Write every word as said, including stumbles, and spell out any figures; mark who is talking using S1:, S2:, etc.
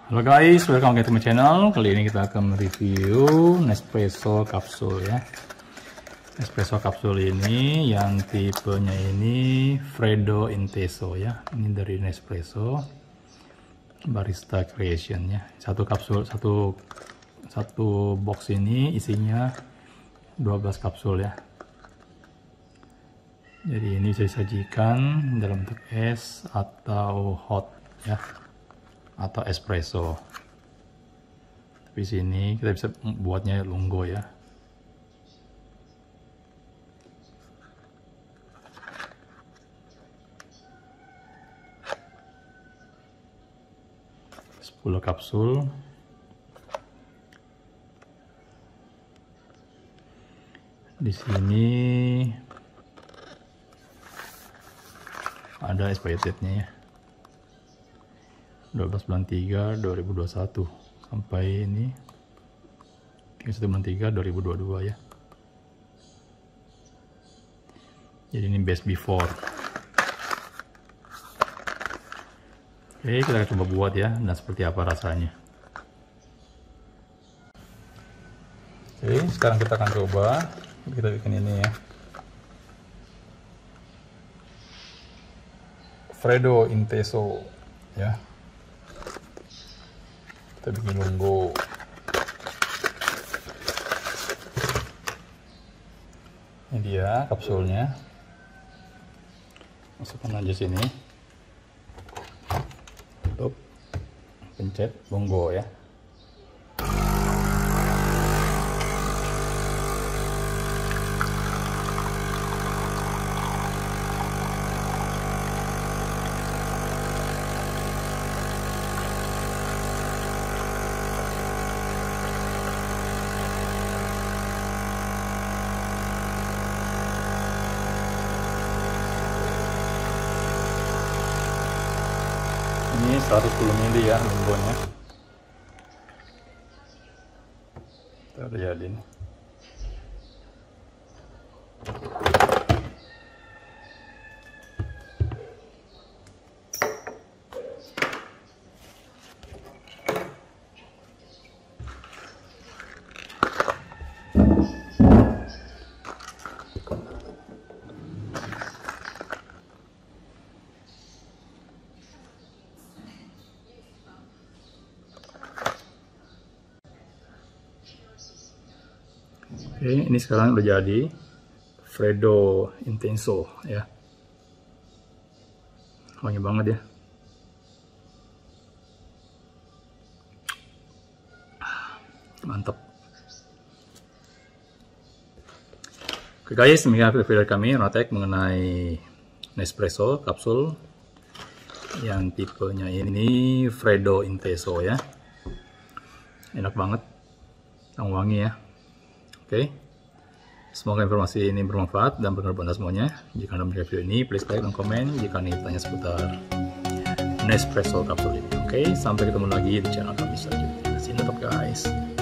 S1: Halo guys, welcome back to my channel. Kali ini kita akan mereview Nespresso kapsul ya. Nespresso kapsul ini yang tipenya ini Freddo Inteso ya. Ini dari Nespresso Barista Creation ya. Satu kapsul, satu satu box ini isinya dua belas kapsul ya. Jadi ini bisa disajikan dalam bentuk es atau hot ya, atau espresso. Tapi sini kita bisa buatnya lungo ya. sepuluh kapsul. Di sini ada expirednya ya, dua belas bulan tiga dua ribu dua puluh satu sampai ini tiga puluh satu bulan tiga dua ribu dua puluh dua ya. Jadi ini best before. Oke, kita akan coba buat ya, dan seperti apa rasanya. Oke, sekarang kita akan coba. Kita bikin ini ya, Freddo Inteso ya. Kita bikin lungo. Ini dia kapsulnya. Masukkan aja sini. Tutup. Pencet lungo ya. Ini seratus sepuluh mili ya lumbonya. Kita udah jadi nih. Oke, ini sekarang udah jadi Freddo Inteso ya. Wangi banget ya. Mantap. Oke guys, demikian video dari kami Rotek mengenai Nespresso kapsul yang tipenya ini Freddo Inteso ya. Enak banget, wangi ya. Oke, semoga informasi ini bermanfaat dan berguna buat Anda semuanya. Jika Anda menyukai video ini, please like dan komen jika Anda bertanya seputar Nespresso kapsul ini. Oke, sampai ketemu lagi di channel kami selanjutnya. See you guys.